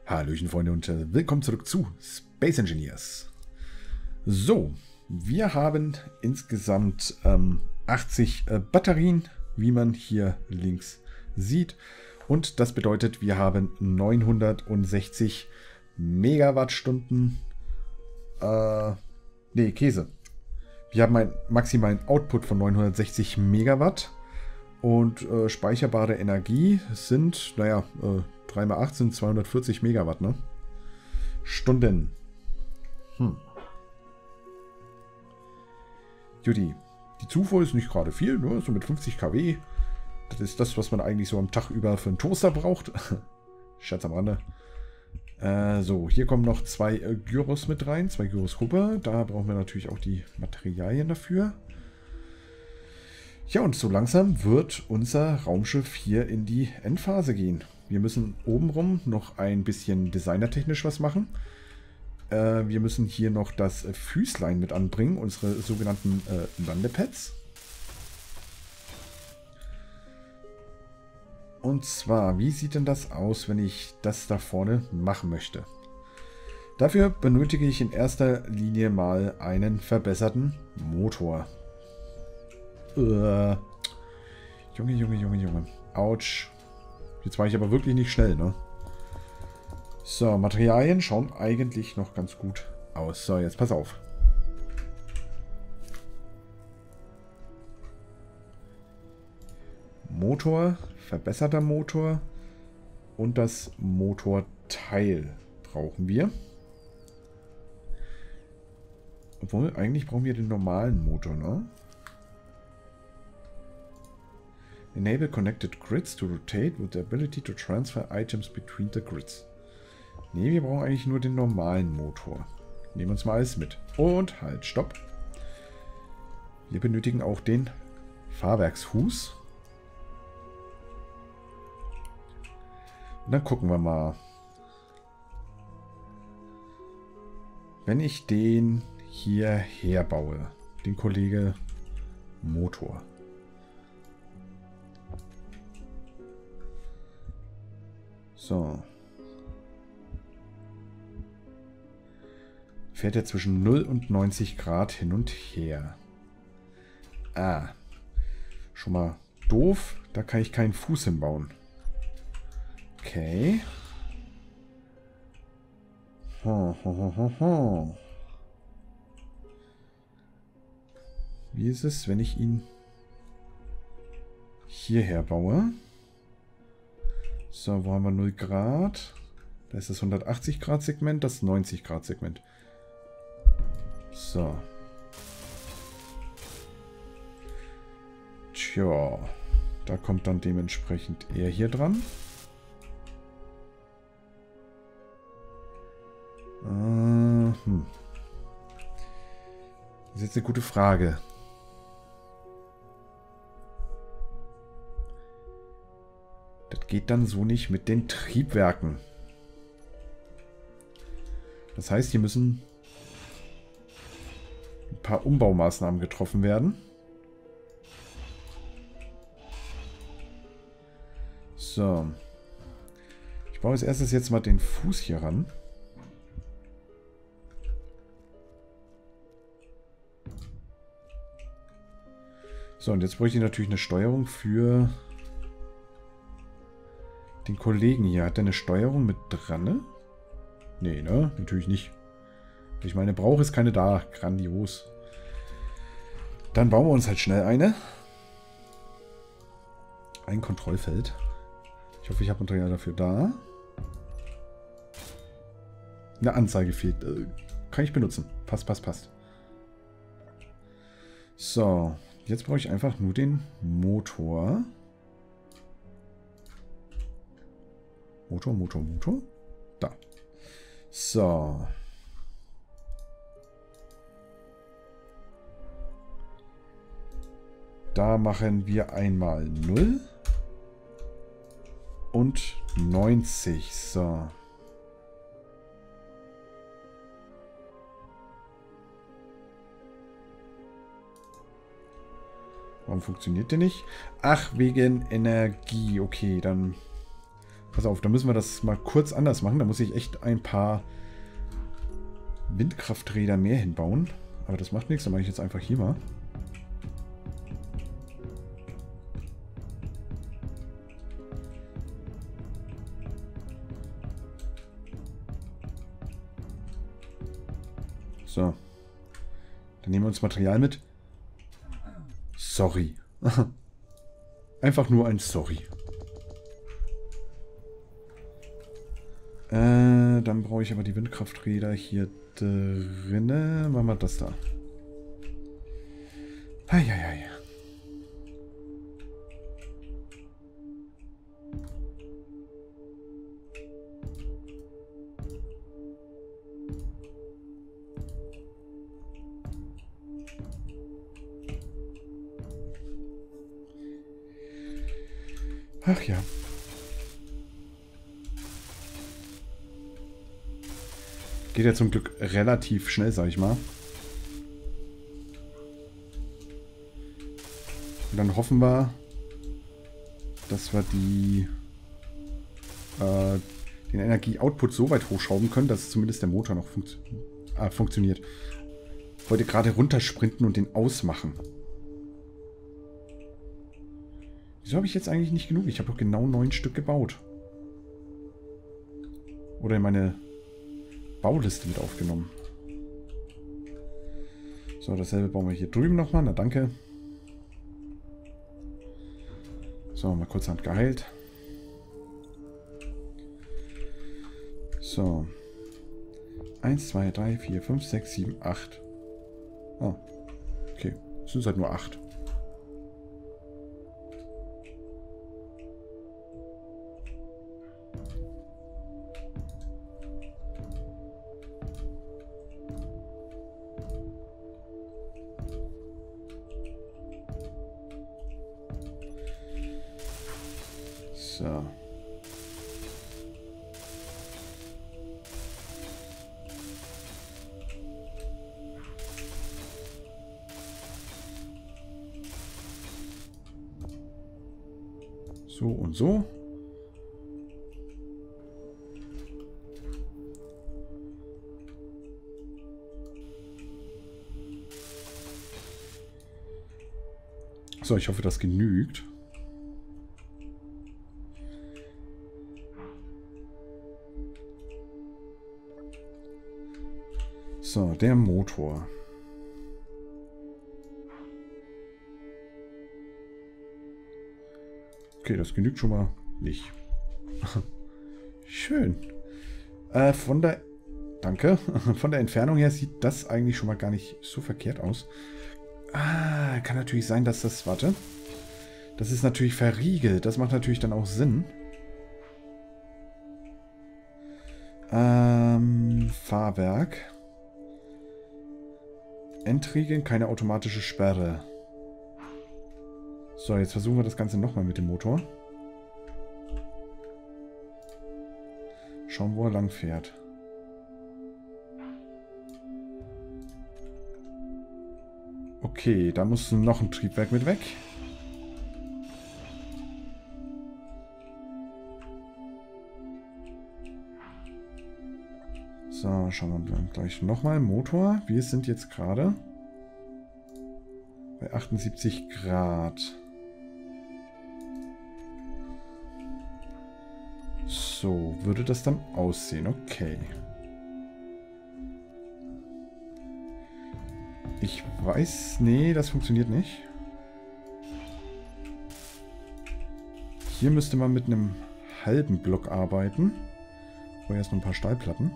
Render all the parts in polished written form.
Hallöchen Freunde und willkommen zurück zu Space Engineers. So, wir haben insgesamt 80 Batterien, wie man hier links sieht. Und das bedeutet, wir haben 960 Megawattstunden. Käse. Wir haben einen maximalen Output von 960 Megawatt. Und speicherbare Energie sind, 3 mal 8 sind 240 Megawatt, ne? Stunden. Judy, die Zufuhr ist nicht gerade viel, nur so mit 50 kW. Das ist das, was man eigentlich so am Tag über für einen Toaster braucht. Scherz am Rande. So, hier kommen noch 2 Gyros mit rein, 2 Gyros Huber. Da brauchen wir natürlich auch die Materialien dafür. Ja, und so langsam wird unser Raumschiff hier in die Endphase gehen. Wir müssen obenrum noch ein bisschen designertechnisch was machen. Wir müssen hier noch das Füßlein mit anbringen, unsere sogenannten Landepads. Und zwar, wie sieht denn das aus, wenn ich das da vorne machen möchte? Dafür benötige ich in erster Linie mal einen verbesserten Motor. Junge. Autsch. Jetzt war ich aber wirklich nicht schnell, ne? So, Materialien schauen eigentlich noch ganz gut aus. So, jetzt pass auf. Motor, verbesserter Motor und das Motorteil brauchen wir. Obwohl, eigentlich brauchen wir den normalen Motor, ne? Enable connected grids to rotate with the ability to transfer items between the grids. Ne, wir brauchen eigentlich nur den normalen Motor. Nehmen wir uns mal alles mit. Und halt, stopp. Wir benötigen auch den Fahrwerksfuß. Und dann gucken wir mal. Wenn ich den hierher baue, den Kollege Motor. So. Fährt er zwischen 0 und 90 Grad hin und her. Ah. Schon mal doof. Da kann ich keinen Fuß hinbauen. Okay. Wie ist es, wenn ich ihn hierher baue? So, wo haben wir 0 Grad? Da ist das 180 Grad Segment, das 90 Grad Segment. So. Tja, da kommt dann dementsprechend er hier dran. Das ist jetzt eine gute Frage. Das geht dann so nicht mit den Triebwerken. Das heißt, hier müssen ein paar Umbaumaßnahmen getroffen werden. So. Ich baue als erstes jetzt mal den Fuß hier ran. So, und jetzt bräuchte ich natürlich eine Steuerung für den Kollegen hier. Hat der eine Steuerung mit dran, ne? Nee, ne? Natürlich nicht. Ich meine, brauche ist keine da. Grandios. Dann bauen wir uns halt schnell eine. Ein Kontrollfeld. Ich hoffe, ich habe Material dafür da. Eine Anzeige fehlt. Kann ich benutzen. Passt. So. Jetzt brauche ich einfach nur den Motor. Motor. Da. So. Da machen wir einmal 0 und 90. So. Warum funktioniert der nicht? Ach, wegen Energie. Okay, dann Pass auf, da müssen wir das mal kurz anders machen. Da muss ich echt ein paar Windkrafträder mehr hinbauen. Aber das macht nichts, dann mache ich jetzt einfach hier mal. So. Dann nehmen wir uns Material mit. Sorry. Einfach nur ein Sorry. Dann brauche ich aber die Windkrafträder hier drinnen. Machen wir das da. Eieiei. Ach ja. Geht ja zum Glück relativ schnell, sag ich mal. Und dann hoffen wir, dass wir den Energie-Output so weit hochschrauben können, dass zumindest der Motor noch funktioniert. Ich wollte gerade runtersprinten und den ausmachen. Wieso habe ich jetzt eigentlich nicht genug? Ich habe doch genau 9 Stück gebaut. Oder in meine Bauliste mit aufgenommen. So, dasselbe bauen wir hier drüben nochmal. Na, danke. So, mal kurzhand geheilt. So. 1, 2, 3, 4, 5, 6, 7, 8. Oh. Okay. Es sind halt nur 8. So. So und so. So, ich hoffe, das genügt. So, der Motor. Okay, das genügt schon mal nicht. Schön. Danke. Von der Entfernung her sieht das eigentlich schon mal gar nicht so verkehrt aus. Ah, kann natürlich sein, dass das... Warte. Das ist natürlich verriegelt. Das macht natürlich dann auch Sinn. Fahrwerk. Endriegeln, keine automatische Sperre. So, jetzt versuchen wir das Ganze nochmal mit dem Motor. Schauen, wo er lang fährt. Okay, da muss noch ein Triebwerk mit weg. So, schauen wir dann gleich nochmal. Motor. Wir sind jetzt gerade bei 78 Grad. So, würde das dann aussehen. Okay. Ich weiß... Nee, das funktioniert nicht. Hier müsste man mit einem halben Block arbeiten. Vorher erst noch ein paar Stahlplatten.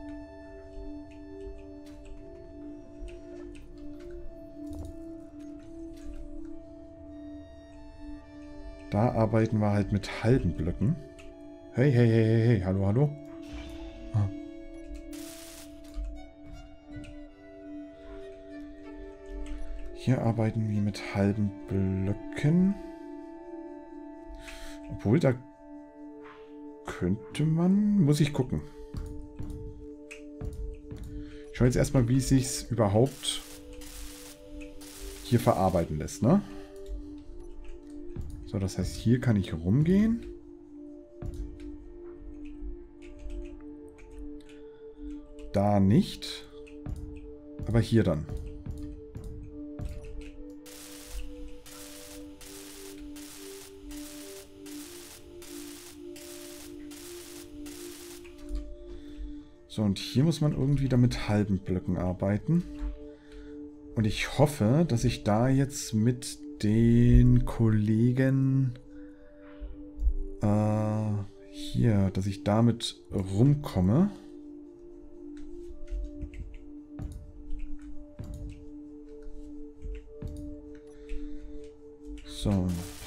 Da arbeiten wir halt mit halben Blöcken. Hey, hey, hey, hey, hey, hallo, hallo. Ah. Hier arbeiten wir mit halben Blöcken. Obwohl, da könnte man... Muss ich gucken. Ich schaue jetzt erstmal, wie es sich überhaupt hier verarbeiten lässt, ne? So, das heißt, hier kann ich rumgehen. da nicht. Aber hier dann. So, und hier muss man irgendwie da mit halben Blöcken arbeiten. Und ich hoffe, dass ich da jetzt mit den Kollegen hier, dass ich damit rumkomme. So.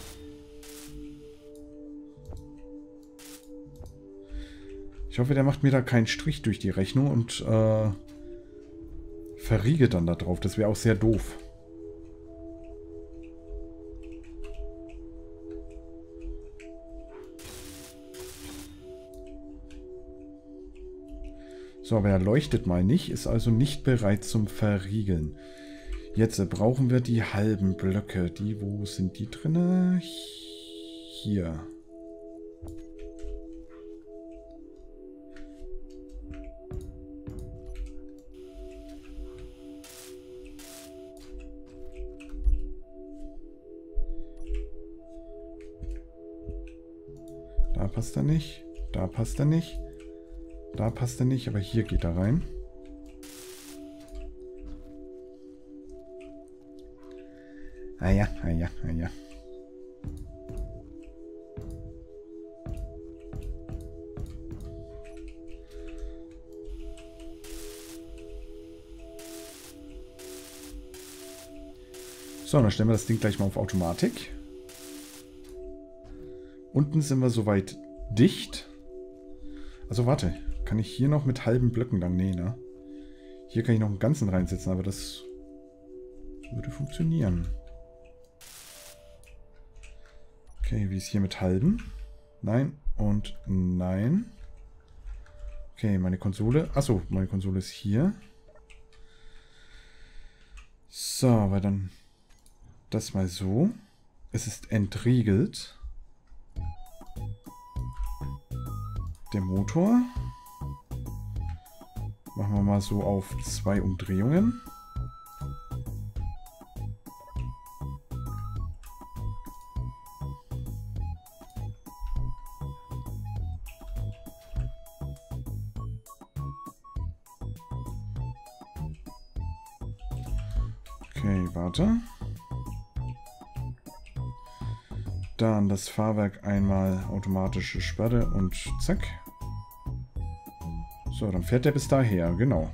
Ich hoffe, der macht mir da keinen Strich durch die Rechnung und verriegelt dann da drauf. Das wäre auch sehr doof. So, aber er leuchtet mal nicht, ist also nicht bereit zum Verriegeln. Jetzt brauchen wir die halben Blöcke. Die, wo sind die drin? Hier. Da passt er nicht. Da passt er nicht. Da passt er nicht, aber hier geht er rein. Ah ja, ah ja, ah ja. So, dann stellen wir das Ding gleich mal auf Automatik. Unten sind wir soweit dicht. Also warte, kann ich hier noch mit halben Blöcken lang? Nee, ne? Hier kann ich noch einen ganzen reinsetzen, aber das würde funktionieren. Okay, wie ist hier mit halben? Nein und nein. Okay, meine Konsole. Achso, meine Konsole ist hier. So, aber dann das mal so. Es ist entriegelt. Der Motor. Machen wir mal so auf 2 Umdrehungen. Okay, warte. Dann das Fahrwerk einmal automatische Sperre und zack. So, dann fährt der bis daher, genau.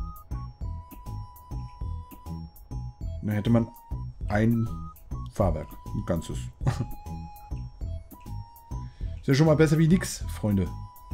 Dann hätte man ein Fahrwerk, ein ganzes. Ist ja schon mal besser wie nix, Freunde.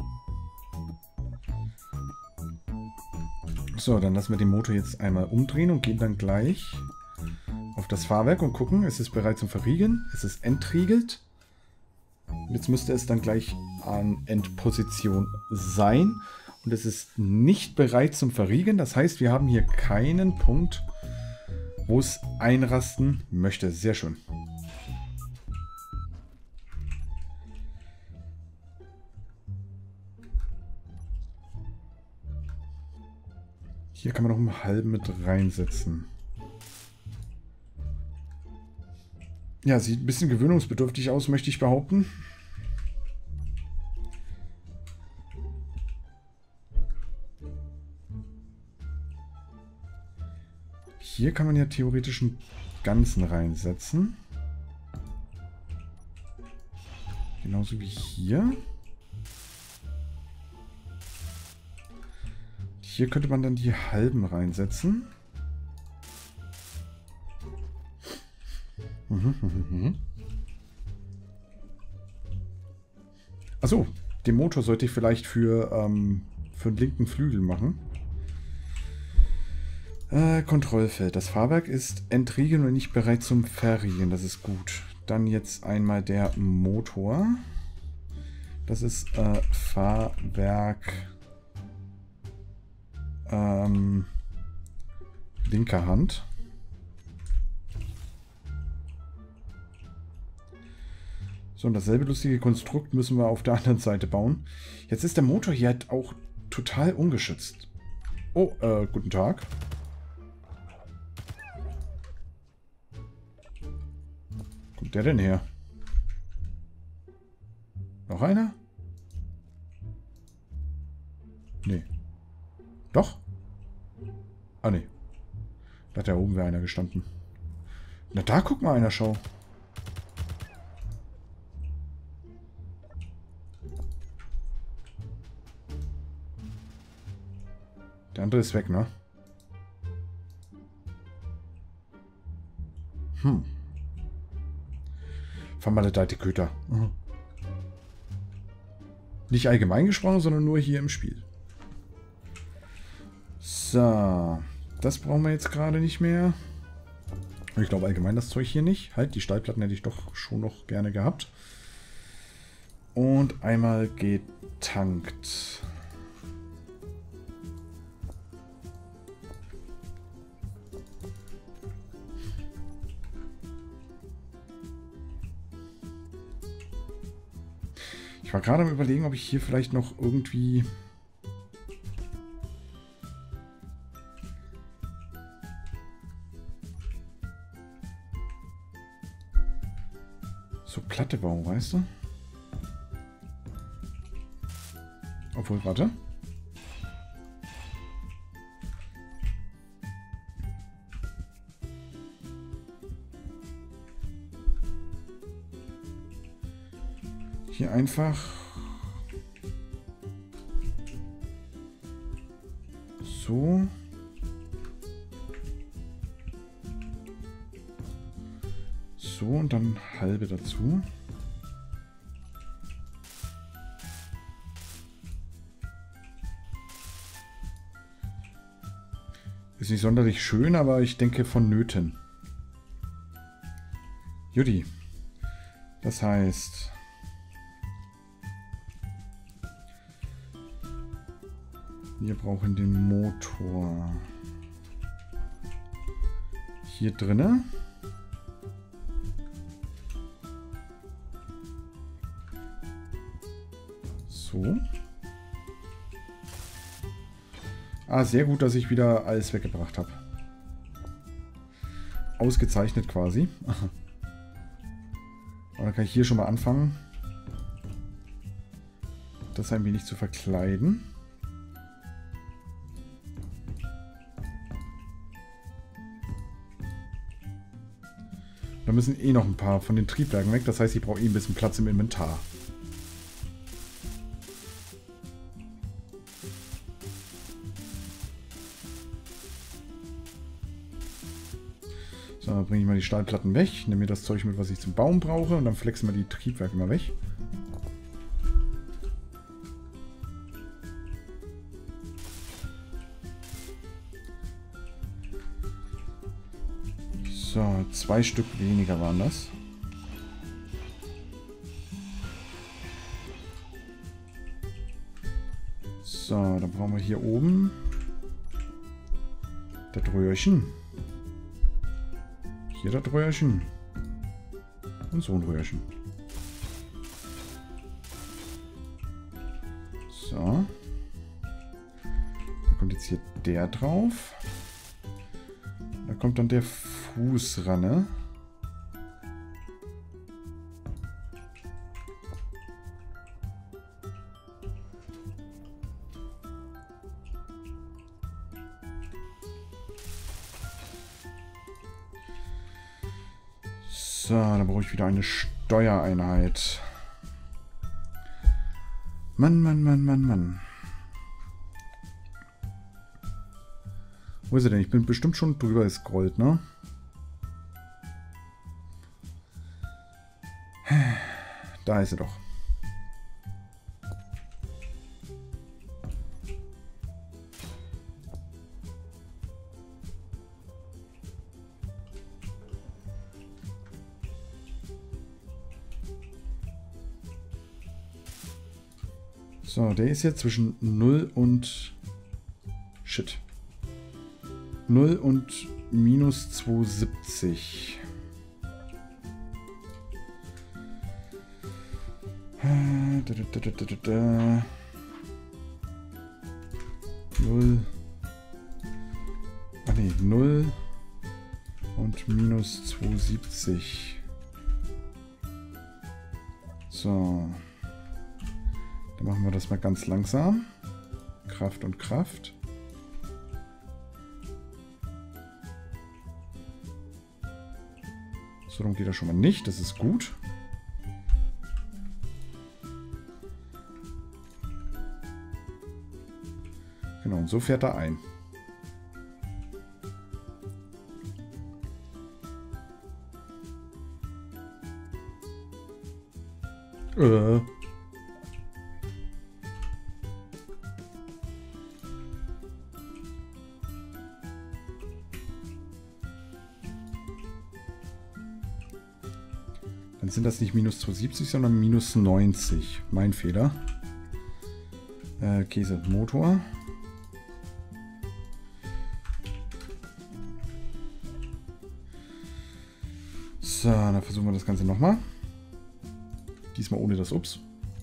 So, dann lassen wir den Motor jetzt einmal umdrehen und gehen dann gleich auf das Fahrwerk und gucken, ist es bereit zum Verriegeln? Ist es entriegelt? Und jetzt müsste es dann gleich an Endposition sein. Und es ist nicht bereit zum Verriegeln. Das heißt, wir haben hier keinen Punkt, wo es einrasten möchte. Sehr schön. Hier kann man noch einen halben mit reinsetzen. Ja, sieht ein bisschen gewöhnungsbedürftig aus, möchte ich behaupten. Hier kann man ja theoretisch einen ganzen reinsetzen. Genauso wie hier. Hier könnte man dann die halben reinsetzen. Achso, den Motor sollte ich vielleicht für den linken Flügel machen. Kontrollfeld. Das Fahrwerk ist entriegeln und nicht bereit zum Verriegeln. Das ist gut. Dann jetzt einmal der Motor. Das ist Fahrwerk linker Hand. So, und dasselbe lustige Konstrukt müssen wir auf der anderen Seite bauen. Jetzt ist der Motor hier halt auch total ungeschützt. Oh, guten Tag. Wo kommt der denn her? Noch einer? Nee. Doch? Ah, nee. Da hat da oben wäre einer gestanden. Na, da guck mal einer, schau. Der andere ist weg, ne? Vermaledeite Köter. Mhm. Nicht allgemein gesprochen, sondern nur hier im Spiel. So. Das brauchen wir jetzt gerade nicht mehr. Ich glaube allgemein das Zeug hier nicht. Halt, die Stahlplatten hätte ich doch schon noch gerne gehabt. Und einmal getankt. Ich war gerade am Überlegen, ob ich hier vielleicht noch irgendwie... so Platte bauen, weißt du? Obwohl, warte. Hier einfach so. So und dann halbe dazu. Ist nicht sonderlich schön, aber ich denke vonnöten. Judy. Das heißt... wir brauchen den Motor hier drinne. So. Ah, sehr gut, dass ich wieder alles weggebracht habe. Ausgezeichnet quasi. Aber dann kann ich hier schon mal anfangen, das ein wenig zu verkleiden. Da müssen eh noch ein paar von den Triebwerken weg. Das heißt, ich brauche eh ein bisschen Platz im Inventar. So, dann bringe ich mal die Stahlplatten weg. Nehme mir das Zeug mit, was ich zum Bauen brauche. Und dann flexen wir die Triebwerke mal weg. So, 2 Stück weniger waren das. So, dann brauchen wir hier oben das Röhrchen. Hier das Röhrchen. Und so ein Röhrchen. So. Da kommt jetzt hier der drauf. Da kommt dann der Fuß ran, ne? So, dann brauche ich wieder eine Steuereinheit. Mann, Mann, Mann, Mann, Mann. Wo ist er denn? Ich bin bestimmt schon drüber gescrollt, ne? Da ist er doch. So, der ist jetzt zwischen 0 und... Shit. 0 und minus 270. Da. 0 Nee, 0 und minus 270. So. Dann machen wir das mal ganz langsam. Kraft und Kraft. So, darum geht er schon mal nicht. Das ist gut. Genau, und so fährt er ein. Dann sind das nicht minus 270, sondern minus 90. Mein Fehler. Käse, Motor. So, dann versuchen wir das Ganze nochmal. Diesmal ohne das Ups.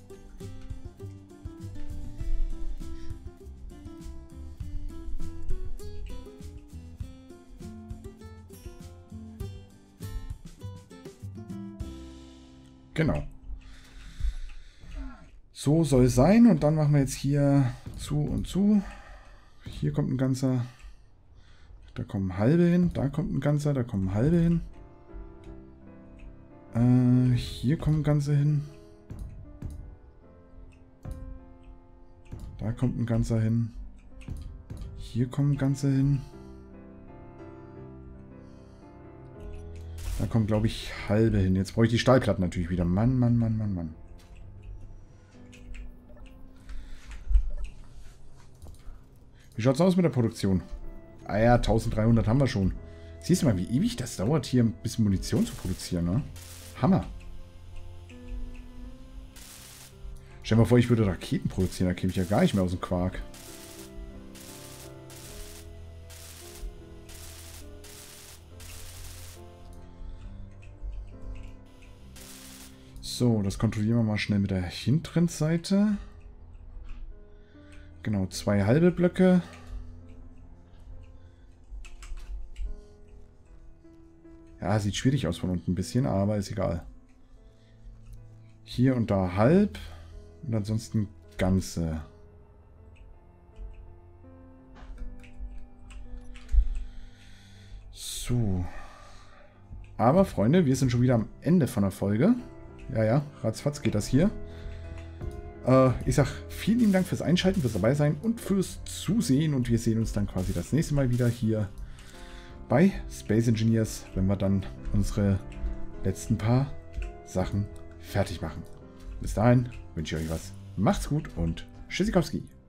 Genau. So soll es sein. Und dann machen wir jetzt hier zu und zu. Hier kommt ein ganzer. Da kommen halbe hin. Da kommt ein ganzer. Da kommen halbe hin. Hier kommen ganze hin. Da kommt ein ganzer hin. Hier kommen ganze hin. Da kommt, glaube ich, halbe hin. Jetzt brauche ich die Stahlplatten natürlich wieder. Mann, Mann, Mann, Mann, Mann. Wie schaut es aus mit der Produktion? Ah ja, 1300 haben wir schon. Siehst du mal, wie ewig das dauert, hier ein bisschen Munition zu produzieren, ne? Hammer. Stell dir mal vor, ich würde Raketen produzieren. Da käme ich ja gar nicht mehr aus dem Quark. So, das kontrollieren wir mal schnell mit der hinteren Seite. Genau, 2 halbe Blöcke. Ja, sieht schwierig aus von unten ein bisschen, aber ist egal. Hier und da halb und ansonsten ganze. So. Aber, Freunde, wir sind schon wieder am Ende von der Folge. Ja, ja, ratzfatz geht das hier. Ich sag vielen lieben Dank fürs Einschalten, fürs dabei sein und fürs Zusehen. Und wir sehen uns dann quasi das nächste Mal wieder hier bei Space Engineers, wenn wir dann unsere letzten paar Sachen fertig machen. Bis dahin wünsche ich euch was. Macht's gut und Tschüssikowski.